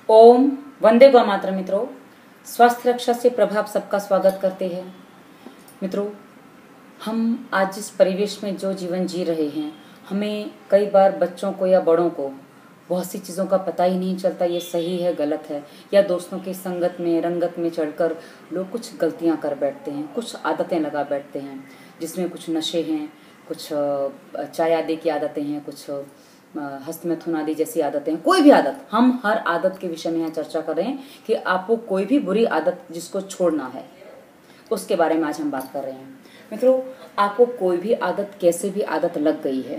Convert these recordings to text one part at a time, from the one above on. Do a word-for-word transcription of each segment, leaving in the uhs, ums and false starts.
ओम वंदे गौ मातरम। मित्रों, स्वास्थ्य रक्षा से प्रभाव सबका स्वागत करते हैं। मित्रों, हम आज जिस परिवेश में जो जीवन जी रहे हैं, हमें कई बार बच्चों को या बड़ों को बहुत सी चीज़ों का पता ही नहीं चलता, ये सही है गलत है, या दोस्तों की संगत में रंगत में चढ़कर लोग कुछ गलतियां कर बैठते हैं, कुछ आदतें लगा बैठते हैं जिसमें कुछ नशे हैं, कुछ चाय आदि की आदतें हैं, कुछ हस्तमैथुन आदि जैसी आदतें हैं। कोई भी आदत, हम हर आदत के विषय में यहाँ चर्चा कर रहे हैं कि आपको कोई भी बुरी आदत जिसको छोड़ना है उसके बारे में आज हम बात कर रहे हैं। मित्रों, आपको कोई भी आदत, कैसे भी आदत लग गई है,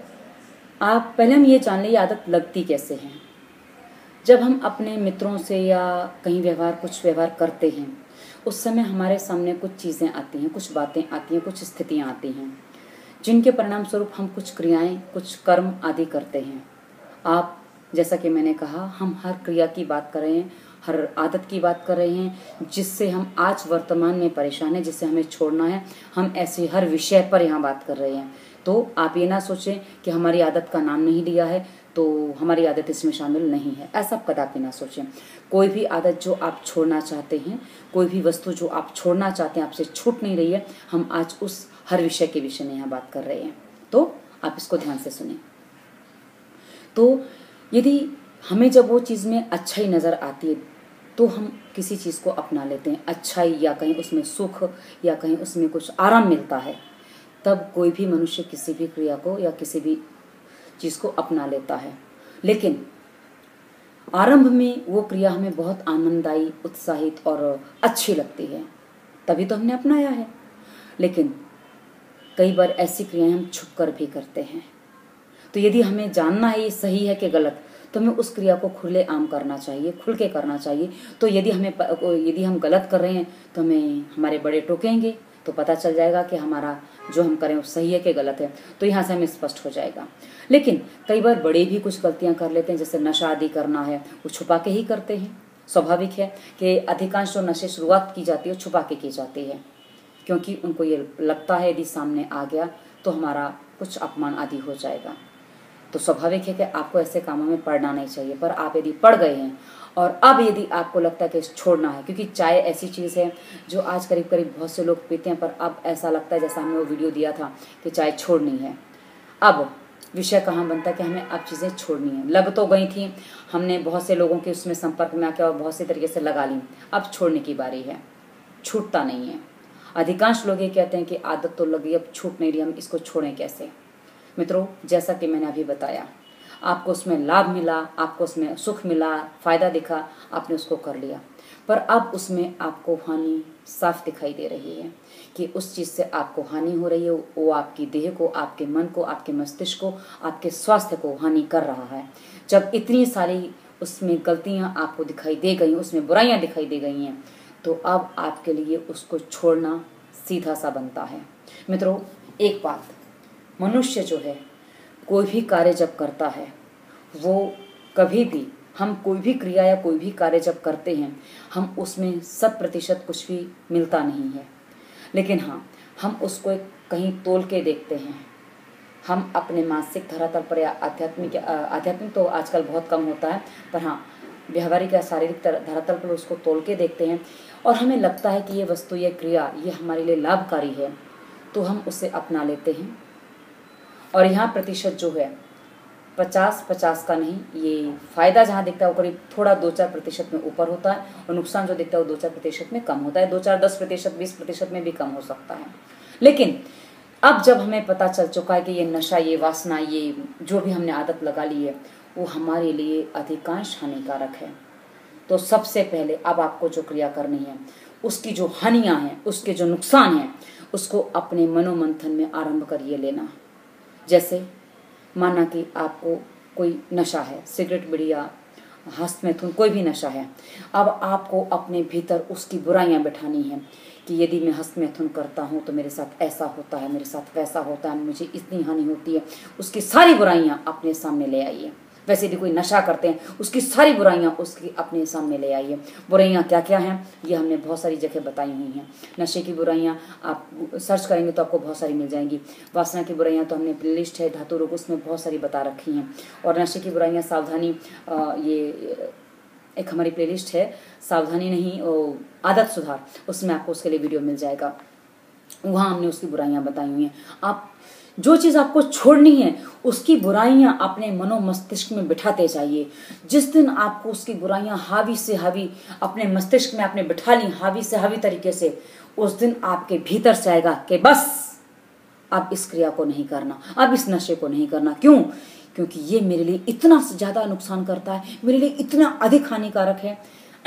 आप पहले हम ये जान लें ये आदत लगती कैसे है। जब हम अपने मित्रों से या कहीं व्यवहार कुछ व्यवहार करते हैं, उस समय हमारे सामने कुछ चीज़ें आती हैं, कुछ बातें आती हैं, कुछ स्थितियाँ आती हैं जिनके परिणाम स्वरूप हम कुछ क्रियाएं, कुछ कर्म आदि करते हैं। आप, जैसा कि मैंने कहा, हम हर क्रिया की बात कर रहे हैं, हर आदत की बात कर रहे हैं जिससे हम आज वर्तमान में परेशान हैं, जिससे हमें छोड़ना है। हम ऐसे हर विषय पर यहाँ बात कर रहे हैं। तो आप ये ना सोचें कि हमारी आदत का नाम नहीं लिया है तो हमारी आदत इसमें शामिल नहीं है, ऐसा कदापि ना सोचें। कोई भी आदत जो आप छोड़ना चाहते हैं, कोई भी वस्तु जो आप छोड़ना चाहते हैं, आपसे छूट नहीं रही है, हम आज उस हर विषय के विषय में यहाँ बात कर रहे हैं। तो आप इसको ध्यान से सुनें। तो यदि हमें जब वो चीज़ में अच्छाई नज़र आती है तो हम किसी चीज़ को अपना लेते हैं, अच्छाई या कहीं उसमें सुख या कहीं उसमें कुछ आराम मिलता है, तब कोई भी मनुष्य किसी भी क्रिया को या किसी भी चीज़ को अपना लेता है। लेकिन आरंभ में वो क्रिया हमें बहुत आनंददायी, उत्साहित और अच्छी लगती है, तभी तो हमने अपनाया है। लेकिन कई बार ऐसी क्रियाएं हम छुप कर भी करते हैं। तो यदि हमें जानना है ये सही है कि गलत, तो हमें उस क्रिया को खुले आम करना चाहिए, खुल के करना चाहिए। तो यदि हमें यदि हम गलत कर रहे हैं तो हमें हमारे बड़े टोकेंगे तो पता चल जाएगा कि हमारा जो हम करें वो सही है कि गलत है, तो यहाँ से हमें स्पष्ट हो जाएगा। लेकिन कई बार बड़े भी कुछ गलतियाँ कर लेते हैं, जैसे नशा आदि करना है, वो छुपा के ही करते हैं। स्वाभाविक है कि अधिकांश जो नशे शुरुआत की जाती है वो छुपा के की जाती है, क्योंकि उनको ये लगता है यदि सामने आ गया तो हमारा कुछ अपमान आदि हो जाएगा। तो स्वाभाविक है कि आपको ऐसे कामों में पड़ना नहीं चाहिए। पर आप यदि पड़ गए हैं और अब यदि आपको लगता है कि छोड़ना है, क्योंकि चाय ऐसी चीज़ है जो आज करीब करीब बहुत से लोग पीते हैं, पर अब ऐसा लगता है जैसा हमने वो वीडियो दिया था कि चाय छोड़नी है। अब विषय कहाँ बनता है कि हमें अब चीज़ें छोड़नी है। लग तो गई थी, हमने बहुत से लोगों के उसमें संपर्क में आकर और बहुत से तरीके से लगा ली, अब छोड़ने की बारी है। छूटता नहीं है। अधिकांश लोग ये कहते हैं कि आदत तो लगी, अब छूट नहीं रही, हम इसको छोड़ें कैसे। मित्रों, जैसा कि मैंने अभी बताया, आपको उसमें लाभ मिला, आपको उसमें सुख मिला, फ़ायदा दिखा, आपने उसको कर लिया, पर अब उसमें आपको हानि साफ दिखाई दे रही है कि उस चीज़ से आपको हानि हो रही है। वो आपकी देह को, आपके मन को, आपके मस्तिष्क को, आपके स्वास्थ्य को हानि कर रहा है। जब इतनी सारी उसमें गलतियाँ आपको दिखाई दे गई, उसमें बुराइयाँ दिखाई दे गई हैं, तो अब आपके लिए उसको छोड़ना सीधा सा बनता है। मित्रों, एक बात, मनुष्य जो है कोई भी कार्य जब करता है, वो कभी भी, हम कोई भी क्रिया या कोई भी कार्य जब करते हैं, हम उसमें शत प्रतिशत कुछ भी मिलता नहीं है। लेकिन हाँ, हम उसको कहीं तोल के देखते हैं। हम अपने मानसिक धरातल पर या आध्यात्मिक आध्यात्मिक तो आजकल बहुत कम होता है, पर हाँ व्यवहारिक या शारीरिक धरातल पर उसको तोल के देखते हैं और हमें लगता है कि ये वस्तु, ये क्रिया, ये हमारे लिए लाभकारी है, तो हम उसे अपना लेते हैं। और यहाँ प्रतिशत जो है पचास पचास का नहीं, ये फायदा जहाँ दिखता है वो करीब थोड़ा दो चार प्रतिशत में ऊपर होता है और नुकसान जो दिखता है वो दो चार प्रतिशत में कम होता है। दो चार दस प्रतिशत बीस प्रतिशत में भी कम हो सकता है। लेकिन अब जब हमें पता चल चुका है कि ये नशा, ये वासना, ये जो भी हमने आदत लगा ली है, वो हमारे लिए अधिकांश हानिकारक है, तो सबसे पहले अब आपको जो क्रिया करनी है, उसकी जो हानियाँ हैं, उसके जो नुकसान हैं, उसको अपने मनोमंथन में आरंभ करिए लेना। जैसे माना कि आपको कोई नशा है, सिगरेट, बीड़िया, हस्तमैथुन, कोई भी नशा है। अब आपको अपने भीतर उसकी बुराइयां बिठानी हैं कि यदि मैं हस्तमैथुन करता हूँ तो मेरे साथ ऐसा होता है, मेरे साथ वैसा होता है, मुझे इतनी हानि होती है। उसकी सारी बुराइयां अपने सामने ले आइए। वैसे यदि कोई नशा करते हैं, उसकी सारी बुराइयां उसकी अपने सामने ले आइए। बुराइयां क्या क्या हैं ये हमने बहुत सारी जगह बताई हुई हैं। नशे की बुराइयां आप सर्च करेंगे तो आपको बहुत सारी मिल जाएंगी। वासना की बुराइयां तो हमने प्लेलिस्ट है धातु रोग, उसमें बहुत सारी बता रखी हैं। और नशे की बुराइयां सावधानी, ये एक हमारी प्लेलिस्ट है सावधानी नहीं ओ, आदत सुधार, उसमें आपको उसके लिए वीडियो मिल जाएगा। वहाँ हमने उसकी बुराइयां बताई हुई हैं। आप जो चीज़ आपको छोड़नी है उसकी बुराइयां अपने मनो मस्तिष्क में बिठाते जाइए। जिस दिन आपको उसकी बुराइयां हावी से हावी अपने मस्तिष्क में आपने बिठा ली, हावी से हावी तरीके से, उस दिन आपके भीतर से आएगा कि बस अब इस क्रिया को नहीं करना, अब इस नशे को नहीं करना। क्यों? क्योंकि ये मेरे लिए इतना ज़्यादा नुकसान करता है, मेरे लिए इतना अधिक हानिकारक है।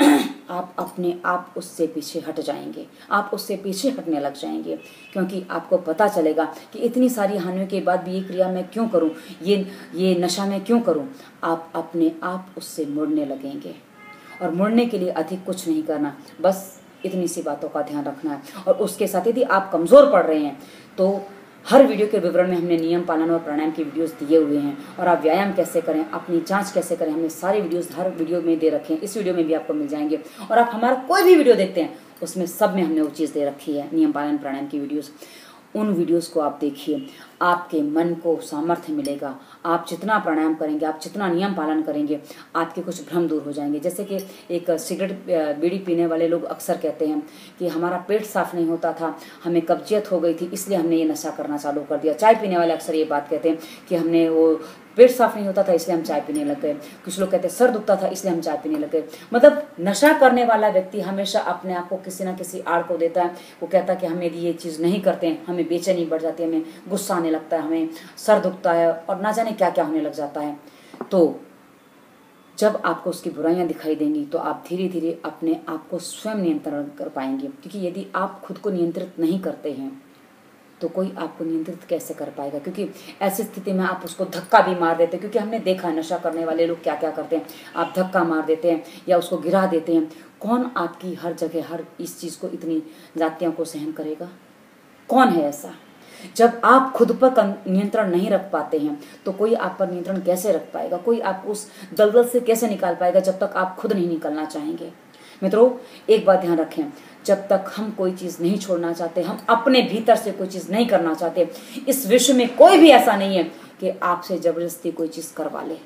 आप अपने आप उससे पीछे हट जाएंगे, आप उससे पीछे हटने लग जाएंगे, क्योंकि आपको पता चलेगा कि इतनी सारी हानियों के बाद भी ये क्रिया मैं क्यों करूं, ये ये नशा मैं क्यों करूं। आप अपने आप उससे मुड़ने लगेंगे, और मुड़ने के लिए अधिक कुछ नहीं करना, बस इतनी सी बातों का ध्यान रखना है। और उसके साथ यदि आप कमज़ोर पड़ रहे हैं तो हर वीडियो के विवरण में हमने नियम पालन और प्राणायाम की वीडियोस दिए हुए हैं, और आप व्यायाम कैसे करें, अपनी जांच कैसे करें, हमने सारे वीडियोस हर वीडियो में दे रखे हैं। इस वीडियो में भी आपको मिल जाएंगे, और आप हमारा कोई भी वीडियो देखते हैं उसमें सब में हमने वो चीज़ दे रखी है, नियम पालन प्राणायाम की वीडियोस। उन वीडियोस को आप देखिए, आपके मन को सामर्थ्य मिलेगा। आप जितना प्राणायाम करेंगे, आप जितना नियम पालन करेंगे, आपके कुछ भ्रम दूर हो जाएंगे। जैसे कि एक सिगरेट बीड़ी पीने वाले लोग अक्सर कहते हैं कि हमारा पेट साफ नहीं होता था, हमें कब्जियत हो गई थी, इसलिए हमने ये नशा करना चालू कर दिया। चाय पीने वाले अक्सर ये बात कहते हैं कि हमने वो पेट साफ नहीं होता था इसलिए हम चाय पीने लग गए। कुछ लोग कहते हैं सर दुखता था इसलिए हम चाय पीने लग गए। मतलब नशा करने वाला व्यक्ति हमेशा अपने आप को किसी ना किसी आड़ को देता है। वो कहता है कि हम यदि ये चीज़ नहीं करते हैं हमें बेचैनी बढ़ जाती है, हमें गुस्सा आने लगता है, हमें सर दुखता है, और ना जाने क्या क्या होने लग जाता है। तो जब आपको उसकी बुराइयां दिखाई देंगी तो आप धीरे धीरे अपने आप को स्वयं नियंत्रण कर पाएंगे, क्योंकि यदि आप खुद को नियंत्रित नहीं करते हैं तो कोई आपको नियंत्रित कैसे कर पाएगा। क्योंकि ऐसी स्थिति में आप उसको धक्का भी मार देते हैं, क्योंकि हमने देखा नशा करने वाले लोग क्या क्या करते हैं। आप धक्का मार देते हैं या उसको गिरा देते हैं। कौन आपकी हर जगह हर इस चीज़ को, इतनी जातियों को सहन करेगा? कौन है ऐसा? जब आप खुद पर नियंत्रण नहीं रख पाते हैं तो कोई आप पर नियंत्रण कैसे रख पाएगा? कोई आप उस दलदल से कैसे निकाल पाएगा जब तक आप खुद नहीं निकलना चाहेंगे। मित्रों, एक बात ध्यान रखें, जब तक हम कोई चीज़ नहीं छोड़ना चाहते, हम अपने भीतर से कोई चीज़ नहीं करना चाहते, इस विश्व में कोई भी ऐसा नहीं है कि आपसे जबरदस्ती कोई चीज़ करवा ले।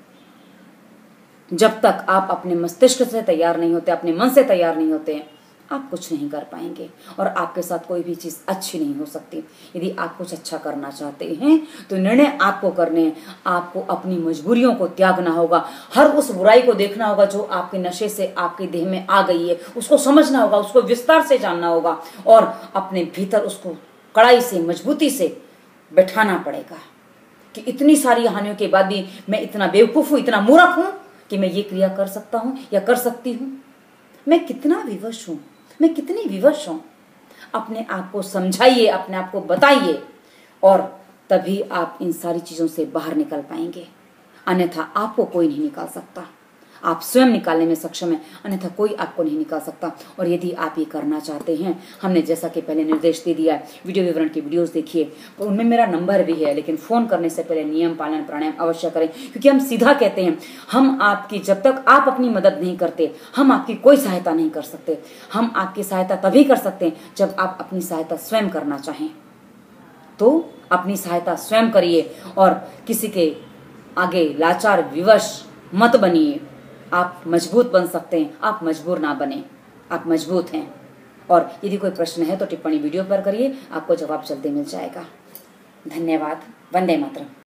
जब तक आप अपने मस्तिष्क से तैयार नहीं होते, अपने मन से तैयार नहीं होते हैं, आप कुछ नहीं कर पाएंगे, और आपके साथ कोई भी चीज़ अच्छी नहीं हो सकती। यदि आप कुछ अच्छा करना चाहते हैं तो निर्णय आपको करने हैं। आपको अपनी मजबूरियों को त्यागना होगा, हर उस बुराई को देखना होगा जो आपके नशे से आपके देह में आ गई है, उसको समझना होगा, उसको विस्तार से जानना होगा, और अपने भीतर उसको कड़ाई से, मजबूती से बैठाना पड़ेगा कि इतनी सारी हानियों के बाद भी मैं इतना बेवकूफ़ हूँ, इतना मूर्ख हूँ कि मैं ये क्रिया कर सकता हूँ या कर सकती हूँ। मैं कितना विवश हूँ, मैं कितनी विवश हूँ। अपने आप को समझाइए, अपने आप को बताइए, और तभी आप इन सारी चीज़ों से बाहर निकल पाएंगे। अन्यथा आपको कोई नहीं निकाल सकता। आप स्वयं निकालने में सक्षम हैं, अन्यथा कोई आपको नहीं निकाल सकता। और यदि आप ये करना चाहते हैं, हमने जैसा कि पहले निर्देश दे दिया है, वीडियो विवरण की वीडियोस देखिए, तो उनमें मेरा नंबर भी है। लेकिन फ़ोन करने से पहले नियम पालन प्राणायाम अवश्य करें, क्योंकि हम सीधा कहते हैं, हम आपकी, जब तक आप अपनी मदद नहीं करते हम आपकी कोई सहायता नहीं कर सकते। हम आपकी सहायता तभी कर सकते हैं जब आप अपनी सहायता स्वयं करना चाहें। तो अपनी सहायता स्वयं करिए, और किसी के आगे लाचार विवश मत बनिए। आप मजबूत बन सकते हैं, आप मजबूर ना बने, आप मजबूत हैं। और यदि कोई प्रश्न है तो टिप्पणी वीडियो पर करिए, आपको जवाब जल्दी मिल जाएगा। धन्यवाद। वंदे मातरम।